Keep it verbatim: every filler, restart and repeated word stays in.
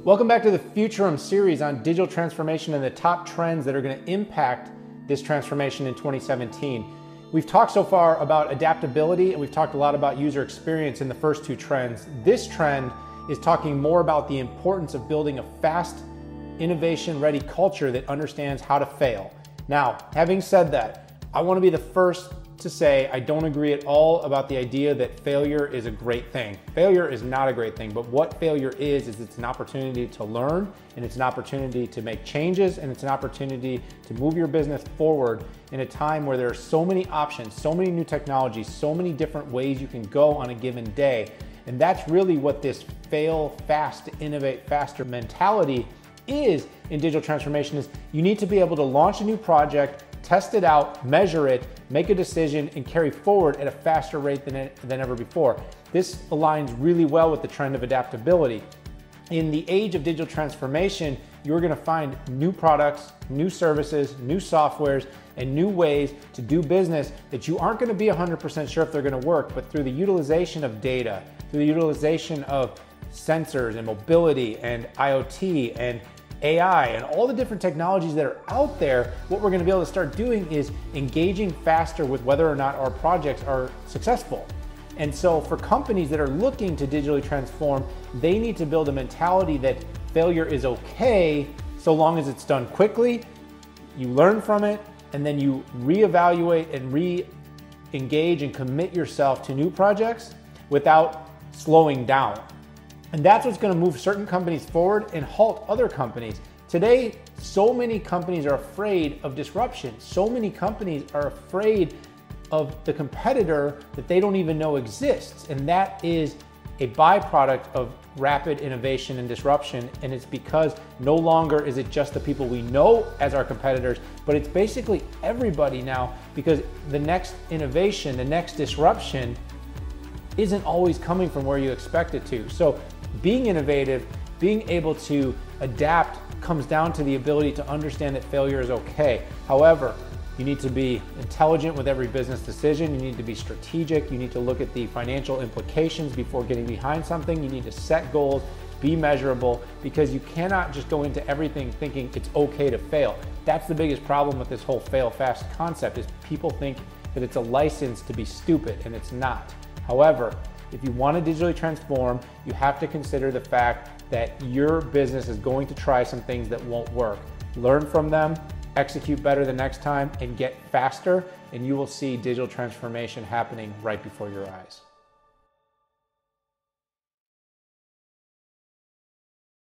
Welcome back to the Futurum series on digital transformation and the top trends that are going to impact this transformation in twenty seventeen. We've talked so far about adaptability and we've talked a lot about user experience in the first two trends. This trend is talking more about the importance of building a fast, innovation-ready culture that understands how to fail. Now, having said that, I want to be the first to say I don't agree at all about the idea that failure is a great thing. Failure is not a great thing, but what failure is, is it's an opportunity to learn, and it's an opportunity to make changes, and it's an opportunity to move your business forward in a time where there are so many options, so many new technologies, so many different ways you can go on a given day. And that's really what this fail fast, innovate faster mentality is in digital transformation. Is you need to be able to launch a new project, test it out, measure it, make a decision, and carry forward at a faster rate than, than ever before. This aligns really well with the trend of adaptability. In the age of digital transformation, you're gonna find new products, new services, new softwares, and new ways to do business that you aren't gonna be one hundred percent sure if they're gonna work, but through the utilization of data, through the utilization of sensors and mobility and I O T and A I and all the different technologies that are out there, what we're gonna be able to start doing is engaging faster with whether or not our projects are successful. And so for companies that are looking to digitally transform, they need to build a mentality that failure is okay so long as it's done quickly, you learn from it, and then you reevaluate and re-engage and commit yourself to new projects without slowing down. And that's what's going to move certain companies forward and halt other companies. Today, so many companies are afraid of disruption. So many companies are afraid of the competitor that they don't even know exists. And that is a byproduct of rapid innovation and disruption. And it's because no longer is it just the people we know as our competitors, but it's basically everybody now, because the next innovation, the next disruption isn't always coming from where you expect it to. So being innovative, being able to adapt comes down to the ability to understand that failure is okay. However, you need to be intelligent with every business decision. You need to be strategic. You need to look at the financial implications before getting behind something. You need to set goals, be measurable, because you cannot just go into everything thinking it's okay to fail. That's the biggest problem with this whole fail fast concept, is people think that it's a license to be stupid, and it's not. However, if you want to digitally transform, you have to consider the fact that your business is going to try some things that won't work. Learn from them, execute better the next time, and get faster, and you will see digital transformation happening right before your eyes.